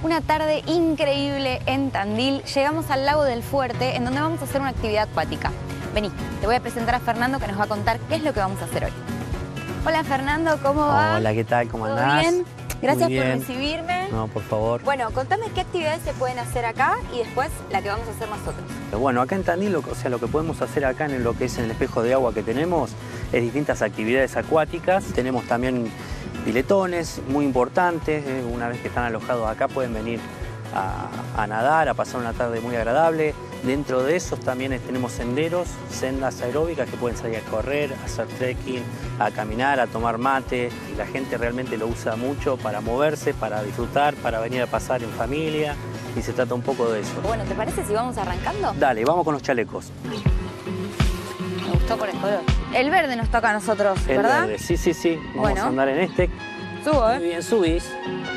Una tarde increíble en Tandil. Llegamos al Lago del Fuerte, en donde vamos a hacer una actividad acuática. Vení, te voy a presentar a Fernando, que nos va a contar qué es lo que vamos a hacer hoy. Hola Fernando, ¿cómo va? Hola, ¿qué tal? ¿Cómo ¿Todo andás? bien? Gracias Muy por bien. recibirme. No, por favor. Bueno, contame qué actividades se pueden hacer acá y después la que vamos a hacer nosotros. Bueno, acá en Tandil, lo que podemos hacer acá en lo que es en el espejo de agua que tenemos es distintas actividades acuáticas. Tenemos también piletones muy importantes. Una vez que están alojados acá pueden venir a nadar, a pasar una tarde muy agradable. Dentro de esos también tenemos senderos, sendas aeróbicas que pueden salir a correr, a hacer trekking, a caminar, a tomar mate. Y la gente realmente lo usa mucho para moverse, para disfrutar, para venir a pasar en familia. Y se trata un poco de eso. Bueno, ¿te parece si vamos arrancando? Dale, vamos con los chalecos. Me gustó por el color. El verde nos toca a nosotros, El ¿verdad? verde, sí, sí, sí. Vamos Bueno. a andar en este. Subo, Muy bien, subís.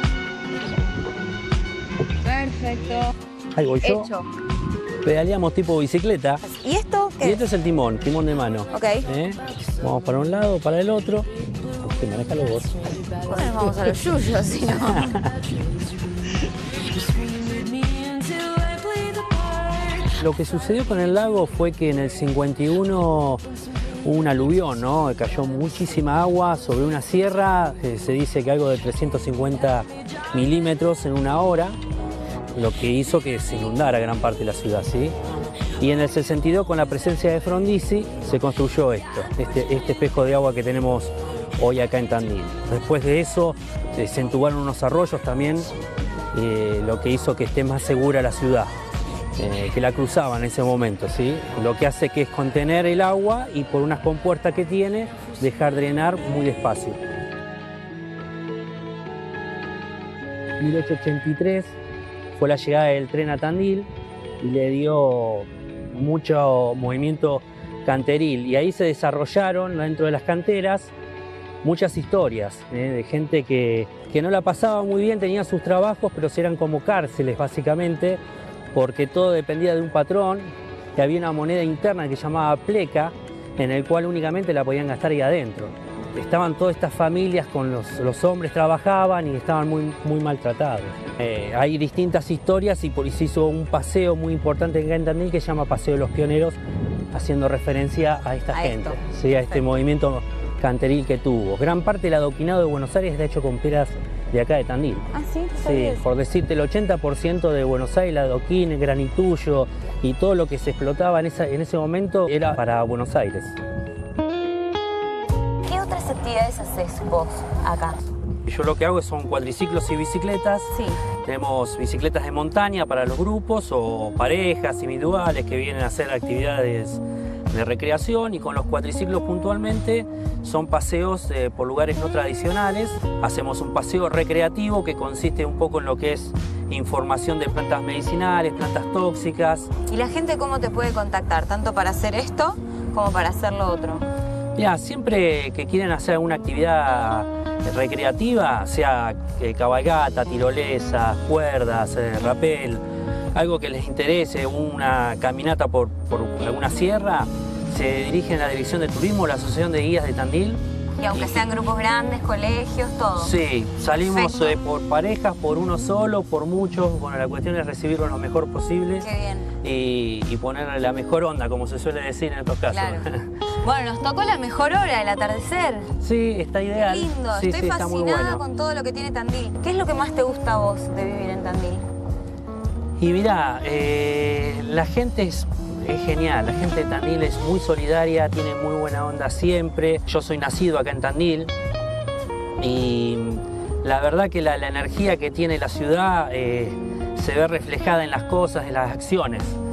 Perfecto. Ahí voy yo. Hecho. Pedaleamos tipo bicicleta. ¿Y esto Y qué? este es el timón de mano. Ok. Vamos para un lado, para el otro. Manejalo vos. Bueno, vamos a los yuyos, si no. Lo que sucedió con el lago fue que en el 51 hubo un aluvión, ¿no? Cayó muchísima agua sobre una sierra, se dice que algo de 350 milímetros en una hora, lo que hizo que se inundara gran parte de la ciudad, ¿sí? Y en el 62, con la presencia de Frondizi, se construyó este espejo de agua que tenemos hoy acá en Tandil. Después de eso, se entubaron unos arroyos también, lo que hizo que esté más segura la ciudad. Que la cruzaban en ese momento, ¿sí? Lo que hace que es contener el agua y por unas compuertas que tiene, dejar drenar muy despacio. 1883 fue la llegada del tren a Tandil y le dio mucho movimiento canteril y ahí se desarrollaron dentro de las canteras muchas historias de gente que no la pasaba muy bien, tenía sus trabajos, pero eran como cárceles básicamente, porque todo dependía de un patrón, que había una moneda interna que se llamaba pleca, en el cual únicamente la podían gastar ahí adentro. Estaban todas estas familias con los hombres trabajaban y estaban muy maltratados. Hay distintas historias y se hizo un paseo muy importante en Tandil que se llama Paseo de los Pioneros, haciendo referencia a esta gente, ¿sí? A este movimiento canteril que tuvo. Gran parte del adoquinado de Buenos Aires está hecho con piedras de acá de Tandil. Ah, sí, Sí, por decirte, el 80% de Buenos Aires, el adoquín, el granitullo y todo lo que se explotaba en ese momento era para Buenos Aires. ¿Qué otras actividades haces vos acá? Yo lo que hago son cuatriciclos y bicicletas. Sí. Tenemos bicicletas de montaña para los grupos o parejas individuales que vienen a hacer actividades de recreación, y con los cuatriciclos puntualmente son paseos por lugares no tradicionales. Hacemos un paseo recreativo que consiste un poco en lo que es información de plantas medicinales, plantas tóxicas. ¿Y la gente cómo te puede contactar? Tanto para hacer esto como para hacer lo otro. Mira, siempre que quieren hacer alguna actividad recreativa, sea cabalgata, tirolesa, cuerdas, rapel, algo que les interese, una caminata por alguna sierra, se dirigen a la Dirección de Turismo, la Asociación de Guías de Tandil. Y aunque sean grupos grandes, colegios, todo. Sí, salimos Perfecto. por parejas, por uno solo, por muchos. Bueno, la cuestión es recibirlo lo mejor posible. Qué bien. Y ponerle la mejor onda, como se suele decir en estos casos. Claro. Bueno, nos tocó la mejor hora, el atardecer. Sí, está ideal. Qué lindo, Sí, estoy sí, está muy fascinada bueno. con todo lo que tiene Tandil. ¿Qué es lo que más te gusta a vos de vivir en Tandil? Y mirá, la gente es genial, la gente de Tandil es muy solidaria, tiene muy buena onda siempre. Yo soy nacido acá en Tandil y la verdad que la energía que tiene la ciudad se ve reflejada en las cosas, en las acciones.